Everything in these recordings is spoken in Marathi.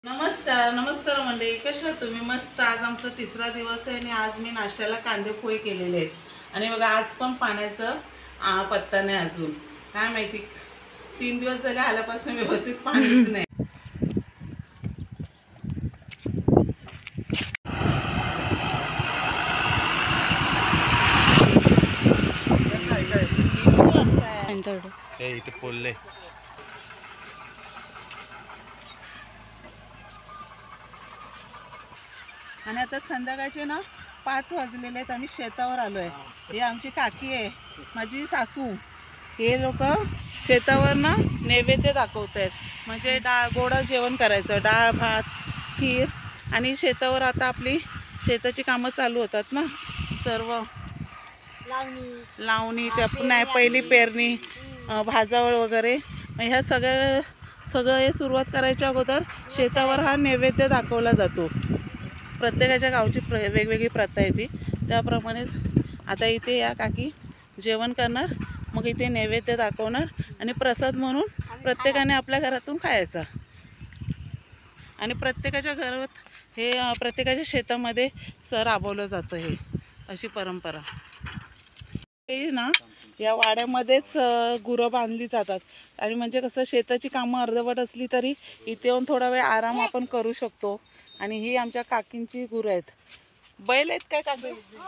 नमस्कार नमस्कार मंडळी, कशा तुम्ही? मस्त. आज आमचा तिसरा दिवस आहे आणि आज मी नाश्त्याला कांदे पोहे केलेले आहेत आणि बघा आज पण पाण्याचा पत्ता नाही अजून. काय माहिती 3 दिवस झाले आल्यापासून व्यवस्थित पाणीच नाही. इथे पोलले आणि आता संध्याकाळचे ना 5 वाजलेले आहेत. आम्ही शेतावर आलो आहे. ही आमची काकी आहे, माझी सासू. हे लोक शेतावर ना नैवेद्य दाखवत आहेत, म्हणजे गोडं जेवण करायचं, डाळ भात खीर. आणि शेतावर आता आपली शेताची कामं चालू होतात ना, सर्व लावणी ते नाही पहिली पेरणी, भाजावळ वगैरे. ह्या सगळं हे सुरुवात करायच्या अगोदर शेतावर हा नैवेद्य दाखवला जातो. प्रत्येकाच्या गावची वेगवेगळी प्रथा आहे ती, त्याप्रमाणेच आता इथे या काकी जेवण करणार, मग इथे नैवेद्य दाखवणार आणि प्रसाद म्हणून प्रत्येकाने आपल्या घरातून खायचा. आणि प्रत्येकाच्या घरात हे प्रत्येकाच्या शेतामध्ये राबवलं जातं, हे अशी परंपरा. हे ना या वाड्यामध्येच गुरं बांधली जातात. आणि म्हणजे कसं शेताची कामं अर्धवट असली तरी इथे येऊन थोडा वेळ आराम आपण करू शकतो. आणि ही आमच्या काकींची गुरं आहेत. बैल आहेत काय काकी?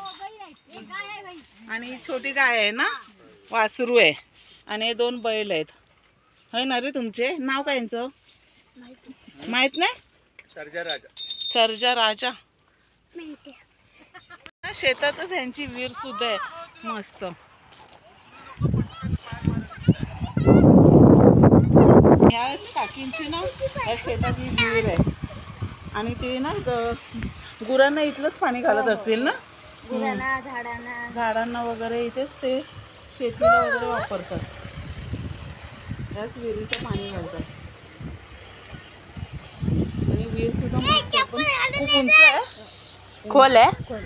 आणि ही छोटी गाय आहे ना, वासरू आहे. आणि हे 2 बैल आहेत. होय ना रे? तुमचे नाव काय यांचं माहित नाही? सर्जा राजा. शेतातच ह्यांची विहीर सुद्धा आहे मस्त. ह्या काकींची ना या शेतातली विहीर आहे. आणि ते ना गुरांना इथलंच पाणी घालत असतील ना, झाडांना वगैरे. इथेच ते शेतीला वगैरे वापरतात. याच विहिरीचं पाणी घालतात. आणि विहीर सुद्धा खूप उंच आहे, खोल आहे.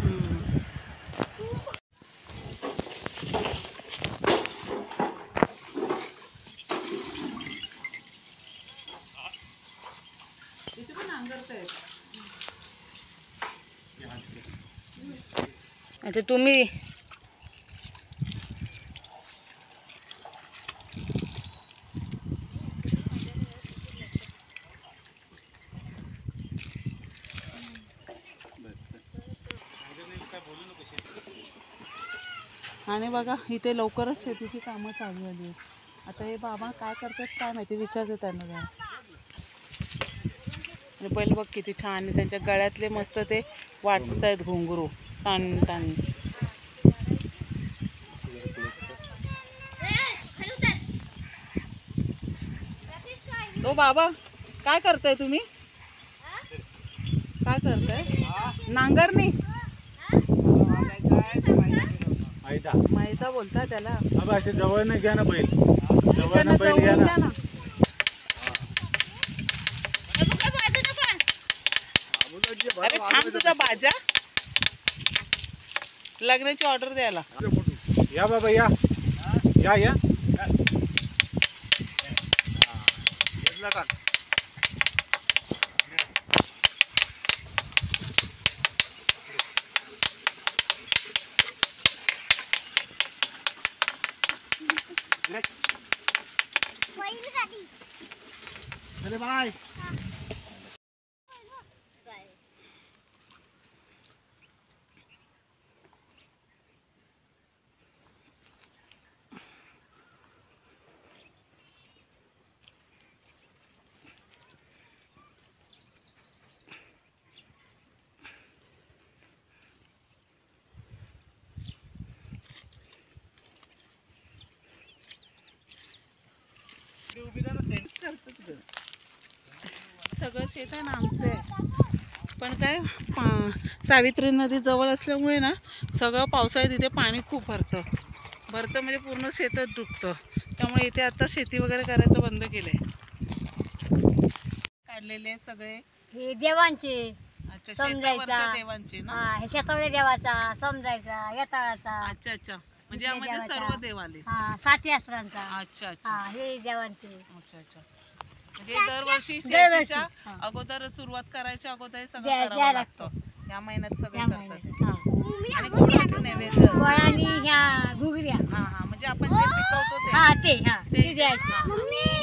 इथे पण नांगरतायत. आता तुम्ही आणि बघा इथे लवकरच शेतीची कामं चालू झाली आहेत. आता हे बाबा काय करतात काय माहिती, विचारते त्यांना जरा. आणि पहिले बघ किती छान आहे, त्यांच्या गळ्यातले मस्त ते वाटत आहेत घुंगरू ताण ताण. ओ बाबा काय करताय तुम्ही? काय करताय? नांगरणी माहिता बोलता त्याला. असे जवळ नाही घ्या ना बैल, जवळ ना बैल घ्या ना. अरे थांब, तुझा बाजा लग्नाची ऑर्डर द्यायला. या बाबा या या या. अरे बाय. सगळं शेत आहे ना आमचं आहे. पण काय सावित्री नदी जवळ असल्यामुळे ना सगळं पावसाळ्यात इथे पाणी खूप भरतं म्हणजे पूर्ण शेतात डुबतं. त्यामुळे इथे आता शेती वगैरे करायचं बंद केलंय. काढलेले सगळे हे देवांचे. अच्छा, समजायचा. शेतावरच्या देवांचे ना. हा, हे शेतावल्या देवाचा, समजायचा, येताळाचा. अच्छा अच्छा, म्हणजे यामध्ये सर्व देव आले. हा, 60 आसरांचा. अच्छा अच्छा हा, हे देवांचे. अच्छा अच्छा. म्हणजे दरवर्षी दरवर्षी, शेतीच्या हा. अगोदर सुरुवात करायच्या अगोदर हे सगळं द्यायला करावं लागतं. लागतं या महिन्यात सगळे या करतात महिन्यात हा. आणि गोडाचं नैवेद्य असतं. गोड आणि ह्या घुगऱ्या हा हा म्हणजे आपण जे पिकवतो ते हा ते हा ते ते द्यायचे हा, हा.